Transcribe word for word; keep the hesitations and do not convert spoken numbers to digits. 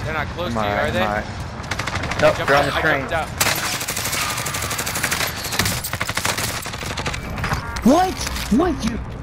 They're not close Am to you, I, are they? I? Nope, Jump they're on out, the I train. jumped out. What? What? You